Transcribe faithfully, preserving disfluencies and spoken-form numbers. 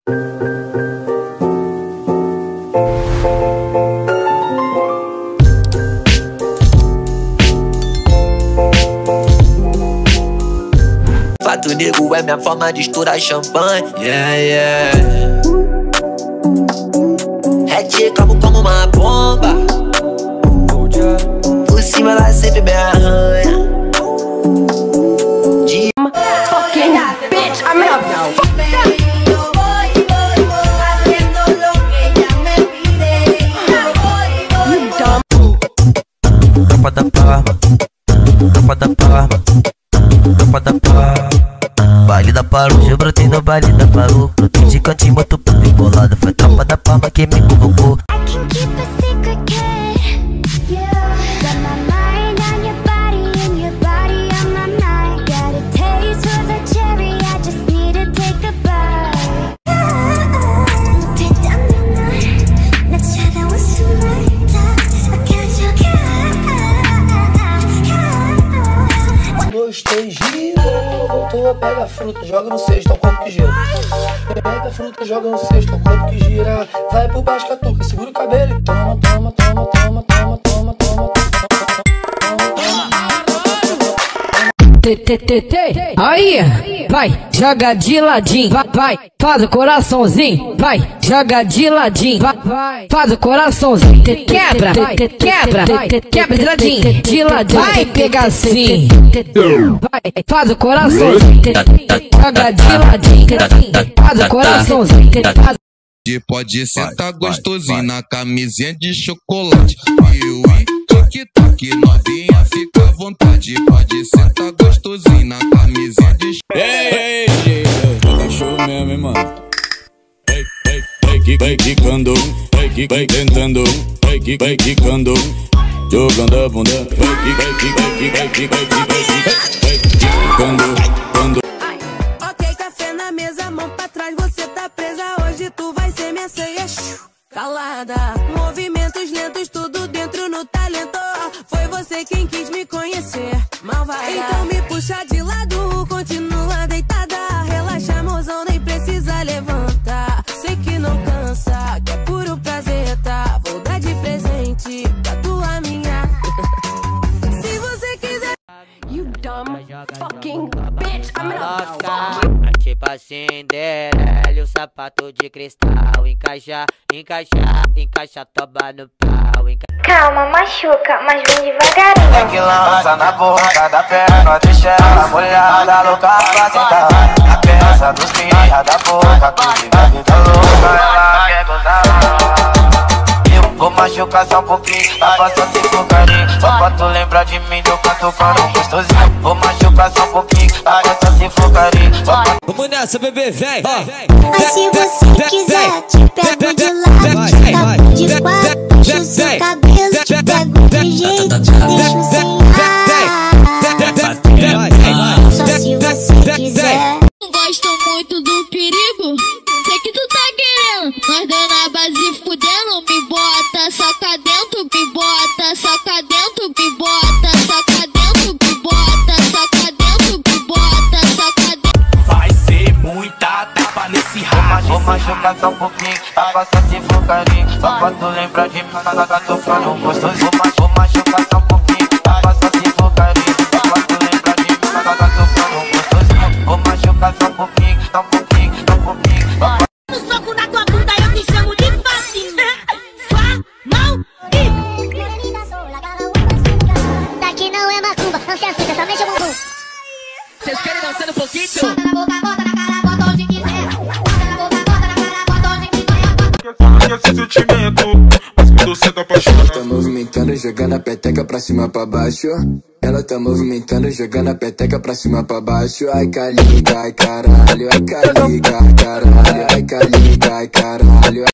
Fato nego é minha forma de estourar champanhe. Yeah, yeah. Red calmo como uma bomba. Por cima ela sempre me arranha. De... Fucking bitch, I'm in a Tropa da Parma, tropa da Parma, tropa da Parma. Baile da Paru, eu brotei no baile da Paru. Brotei de cantinho, muito puto embolado. Foi tropa da Parma que me convocou. Gostei, gira, voltou, pega a fruta, joga no cesto, é o corpo que gira. Pega a fruta, joga no cesto, é o corpo que gira. Vai pro baixo, catuca, segura o cabelo e toma, toma, toma, toma, toma, toma, toma, toma. Aí, vai, joga de ladinho, vai, vai, faz o coraçãozinho, vai, joga de ladinho, vai, vai, faz o coraçãozinho, quebra, quebra, quebra de ladinho, de ladinho, vai pegar assim, vai, faz o coraçãozinho, joga de ladinho, faz o coraçãozinho, faz. Pode sentar gostosinho na camisinha de chocolate. Eu e tic-tac, novinha, fica à vontade. Pode sentar gostosinho na camisinha de chocolate. Ei, ei, ei, show mesmo, hein, mano. Ei, ei, ei, que vai quicando, ei, que vai tentando, ei, que vai quicando, jogando a bunda, ei, que vai, que vai, que vai, que vai, que vai, que vai, quicando, quando. Ok, café na mesa, mão pra trás, você tá presa. Hoje tu vai ser minha ceia calada. Movimentos lentos, tudo dentro no talento. Foi você quem quis me conhecer, malvada. Então me puxa de lado, continua deitada. Relaxa, mozão, nem precisa levantar. Sei que não cansa, que é puro prazer, tá? Vou dar de presente pra tua minha. Se você quiser. You dumb fucking bitch, I'm in a Tipo assim, Cinderela, o sapato de cristal. Encaixa, encaixa, encaixa, toba no pau. Enca... Calma, machuca, mas vem devagarinho. É que lança na boca da perna, deixa ela molhada, louca pra sentar. A peça dos cria da boca, que fica vida louca, ela quer gozar. Eu vou machucar só um pouquinho, a passa se focarinho. Só pra tu lembrar de mim, do canto cano gostosinho. Vou machucar só um pouquinho, a passa se focarinho. Vamos nessa, bebê, vem! Mas se você quiser, te pego de lado, te tapo de quatro, puxo seu cabelo, te pego de jeito, deixo sem ar. Só se você quiser. Gosto muito do perigo, sei que tu tá querendo. Nós dando a base fudendo, me bota, saca dentro, me bota, saca dentro, me bota, saca dentro, me bota, saca dentro, me bota, saca dentro. Vai ser muita tapa nesse rádio. Vou machucar só um pouquinho, a passa se focarinho. Só pra tu lembrar de mim, na gato cano gostosinho. Vou machucar só um pouquinho, a passa se focarinho. Só pra tu lembrar de mim, na gato cano gostosinho. Vou machucar só um pouquinho, só um pouquinho, só um pouquinho. No soco na tua bunda eu te chamo de fascina. Sua mão e... Daqui não é macumba, não se assusta, somente o bumbum. Vocês querem dançando um pouquinho? Bota na boca, bota na cara, bota onde quiser. Bota na boca, bota na cara, bota onde quiser. Esse sentimento, mas quando você tá apaixonado. Ela tá movimentando, jogando a peteca pra cima pra baixo. Ela tá movimentando, jogando a peteca pra cima pra baixo. Ai, caliga, ai, caralho. Ai, caliga, ai, caralho. Ai, caliga, ai, caralho.